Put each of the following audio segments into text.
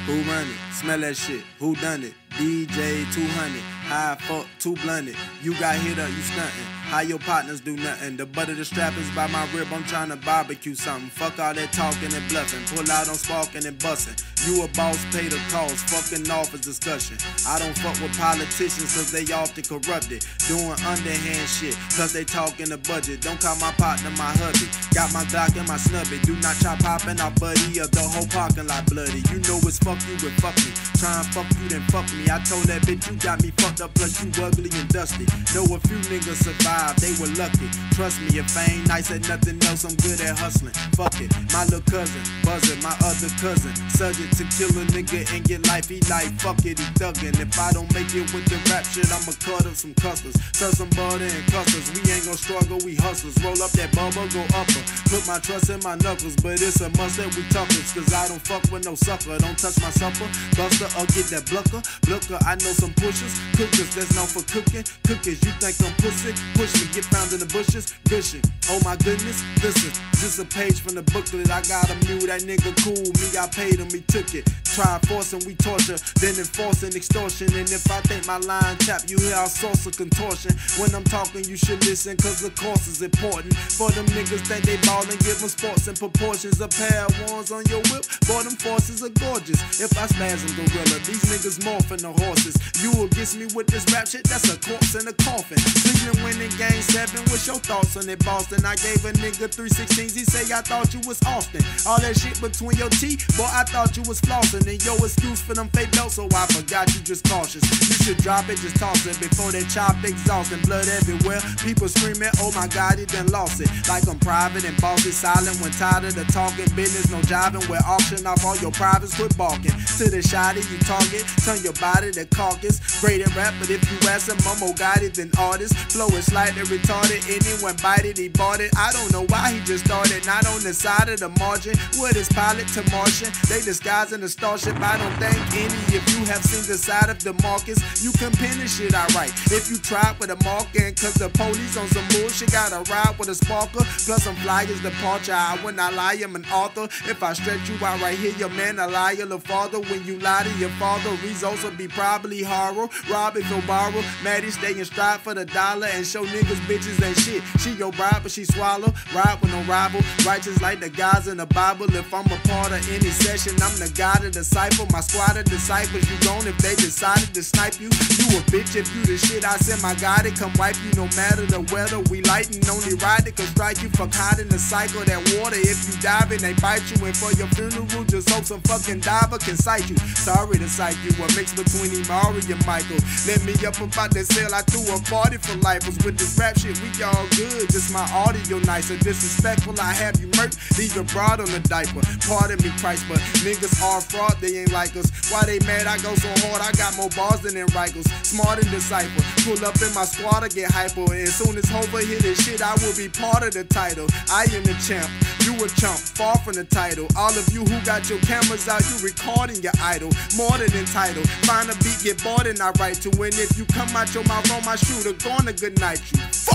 Who run it? Smell that shit. Who done it? DJ 200. High fuck, too blunted. You got hit up, you stuntin'. How your partners do nothing? The butt of the strap is by my rib, I'm tryna barbecue something. Fuck all that talking and bluffing. Pull out on sparking and bustin'. You a boss, pay the cost. Fucking off is discussion. I don't fuck with politicians cause they often corrupted. Doing underhand shit cause they talking the budget. Don't call my partner my hubby. Got my Glock and my snubby. Do not try popping our buddy or the whole parking lot bloody. You know it's fuck you and fuck me. Try and fuck you then fuck me. I told that bitch you got me fucked up plus you ugly and dusty. Know a few niggas survived, they were lucky. Trust me, if I ain't nice at nothing else, I'm good at hustling. Fuck it, my little cousin, buzzing, my other cousin. Subject to kill a nigga and get life, he like, fuck it, he thuggin'. If I don't make it with the rap shit, I'ma cut up some customers. Serve some butter and custards, we ain't gon' struggle, we hustlers. Roll up that bubble, go upper. Put my trust in my knuckles, but it's a must that we tuckers. Cause I don't fuck with no sucker, don't touch my supper. Buster or get that blucker, I know some pushers. Cookers that's known for cooking. Cookers, you think I'm pussy? Push me, get found in the bushes. Gushing, oh my goodness, listen. Just a page from the booklet. I got a mule, that nigga cool. Me, I paid him, he took it. Try forcing, we torture. Then enforcing extortion. And if I think my line tap, you hear our source of contortion. When I'm talking, you should listen, cause the course is important. For them niggas think they ballin', give them sports in proportions. A pair of ones on your whip, boy, them forces are gorgeous. If I spaz them gorilla, these niggas morphin' the horses. You against me with this rap shit, that's a corpse in a coffin. Cleveland winning game 7, what's your thoughts on it, Boston? I gave a nigga 316s, he say I thought you was Austin. All that shit between your teeth, boy, I thought you was flossing. And your excuse for them fake belts, so I forgot you just cautious. You should drop it, just toss it before they chop exhausting. Blood everywhere, people screaming, oh my God, he done lost it. Like I'm private and bossy, silent when tired of the talking business, no jiving. We're auction off all your privates, quit balking. To the shotty you target, turn your body to carcass. Great at rap, but if you ask him, I'm more guided than artist. Flow is slightly retarded, anyone bite it, he bought it. I don't know why he just started, not on the side of the margin. With his pilot to Martian, they disguising the starship. I don't think any of you have seen the side of the Marcus. You can pin this shit I write. If you try with a marking, cause the police on some bullshit, gotta ride with a sparker. Plus some flyers departure, I when I lie, I'm an author. If I stretch you out right here, your man a liar, the father. When you lie to your father, results will be probably horror. Rob if you borrow, Maddie stay in stride for the dollar and show niggas bitches ain't shit. She your bride, but she swallow. Ride with no rival, righteous like the guys in the Bible. If I'm a part of any session, I'm the God of disciple. My squad of disciples, you gone if they decided to snipe you. You a bitch if you the shit I send my God to come wipe you. No matter the weather, we lightin', only ride it can strike you for caught in the cycle. That water, if you dive in, they bite you. And for your funeral, just hope some fucking diver can cite you. Sorry to cite you, a mix between Imari and Michael. Let me up about that sale, I threw a party for lifers. With this rap shit, we all good, just my audio nicer. Disrespectful, I have you murked, leave your broad on the diaper. Pardon me, Christ, but niggas are fraud, they ain't like us. Why they mad I go so hard, I got more bars than in Rikers. Smart and decipher, pull up in my squad to get hyper. And as soon as Hova hit his shit, I will be part of the title. I am the champ, you a chump, far from the title. All of you who got your cameras out, you recording your idol. More than entitled, find a beat, get bored and I write to. And if you come out your mouth on my shooter, gonna good night you. Fuck!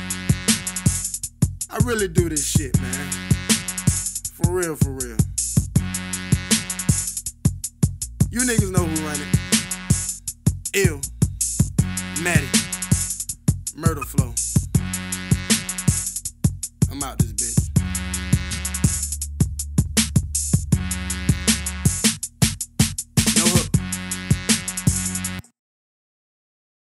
I really do this shit, man. For real, for real. You niggas know who run it. Ill, Maddie, Murder Flow.